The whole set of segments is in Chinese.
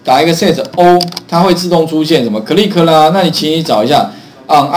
打一个 set O， 它会自动出现什么 click 啦？那你请你找一下 on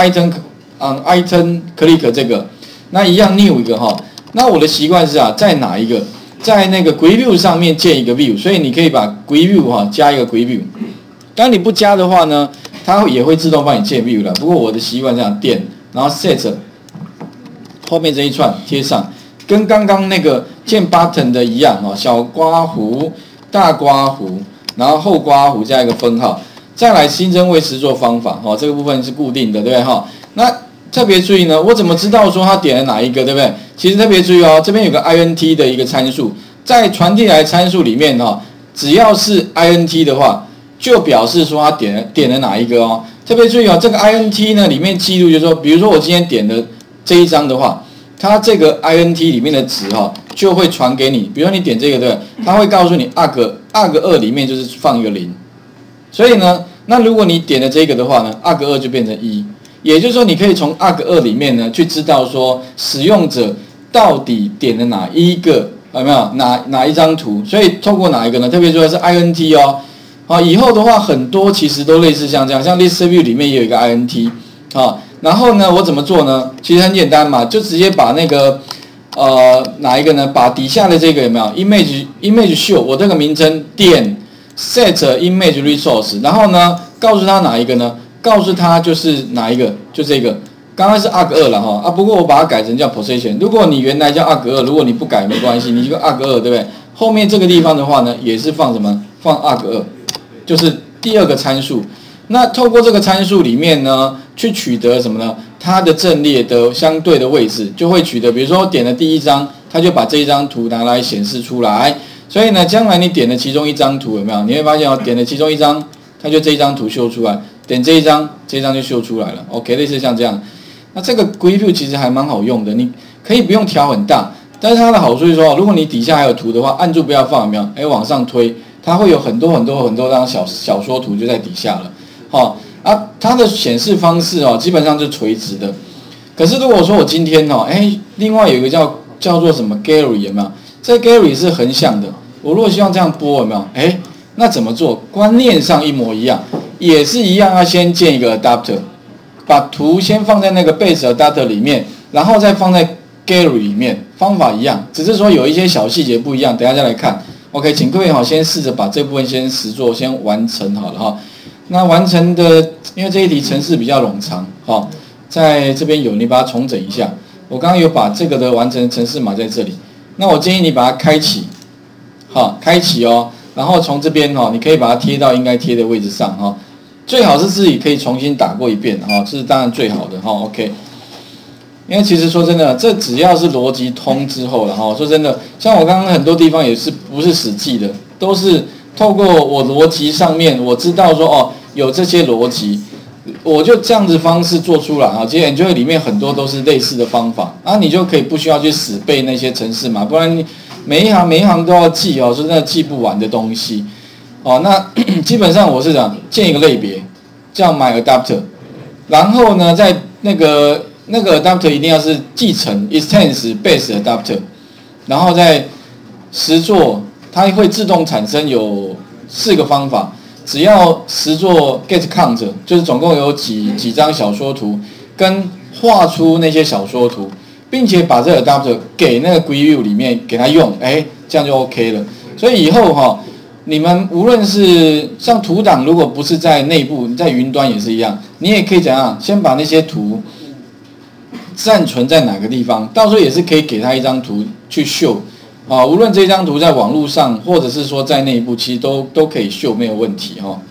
item click 这个，那一样 new 一个哈。那我的习惯是啊，在哪一个？在那个 Grid View 上面建一个 View， 所以你可以把 Grid View 哈加一个 Grid View。当你不加的话呢，它也会自动帮你建 View 了。不过我的习惯这样点，然后 set 后面这一串贴上，跟刚刚那个建 Button 的一样哦，小刮弧、大刮弧，然后后刮弧加一个分号，再来新增未实作方法哦，这个部分是固定的，对不对哈？那特别注意呢，我怎么知道说他点了哪一个，对不对？其实特别注意哦，这边有个 int 的一个参数，在传递来参数里面哈，只要是 int 的话，就表示说他点了哪一个哦。特别注意哦，这个 int 呢里面记录就是说，比如说我今天点的这一张的话，它这个 int 里面的值哈就会传给你。比如说你点这个对不对？它会告诉你 arg2 里面就是放一个0，所以呢，那如果你点了这个的话呢 ，arg2 就变成1。也就是说，你可以从 arg2 里面呢去知道说使用者到底点了哪一个，有没有哪一张图？所以透过哪一个呢？特别说的是 int 哦，好，以后的话很多其实都类似像这样，像 list view 里面也有一个 int， 好，然后呢我怎么做呢？其实很简单嘛，就直接把那个哪一个呢？把底下的这个有没有 image show 我这个名称点 set image resource， 然后呢告诉他哪一个呢？告诉他就是哪一个，就这个，刚刚是 arg2 了哈啊，不过我把它改成叫 position。如果你原来叫 arg2， 如果你不改没关系，你就 arg2， 对不对？后面这个地方的话呢，也是放什么？放 arg2， 就是第二个参数。那透过这个参数里面呢，去取得什么呢？它的阵列的相对的位置，就会取得，比如说点了第一张，它就把这一张图拿来显示出来。所以呢，将来你点了其中一张图，有没有？你会发现哦，点了其中一张，它就这一张图秀出来。点这一张就秀出来了 ，OK， 类似像这样。那这个 Grid View 其实还蛮好用的，你可以不用调很大，但是它的好处是说，如果你底下还有图的话，按住不要放，有没有？哎，往上推，它会有很多张小说图就在底下了，好啊，它的显示方式哦，基本上是垂直的。可是如果说我今天哦，哎，另外有一个叫做什么 Gallery 有没有？这 Gallery 是横向的，我如果希望这样播有没有？哎，那怎么做？观念上一模一样。也是一样，要先建一个 adapter， 把图先放在那个 base adapter 里面，然后再放在 gallery 里面，方法一样，只是说有一些小细节不一样，等一下再来看。OK， 请各位好，先试着把这部分先实作先完成好了哈。那完成的，因为这一题程式比较冗长，好，在这边有你把它重整一下。我刚刚有把这个的完成程式码在这里，那我建议你把它开启，好，开启哦，然后从这边哈，你可以把它贴到应该贴的位置上哈。最好是自己可以重新打过一遍哈，这是当然最好的哈。OK， 因为其实说真的，这只要是逻辑通之后了哈。说真的，像我刚刚很多地方也是不是死记的，都是透过我逻辑上面我知道说哦有这些逻辑，我就这样子方式做出来啊。其实 Enjoy 里面很多都是类似的方法，然后你就可以不需要去死背那些程式嘛，不然你每一行都要记哦，是真的记不完的东西。哦，那基本上我是讲建一个类别，叫 My Adapter， 然后呢，在那个 Adapter 一定要是继承 Extends Base Adapter， 然后在实作它会自动产生有4个方法，只要实作 Get Count， 就是总共有几张小说图，跟画出那些小说图，并且把这个 Adapter 给那个 Grid View 里面给它用，哎，这样就 OK 了。所以以后哈。你们无论是像图档，如果不是在内部，你在云端也是一样，你也可以怎样，先把那些图暂存在哪个地方，到时候也是可以给他一张图去秀，啊，无论这张图在网络上，或者是说在内部，其实都可以秀，没有问题哈。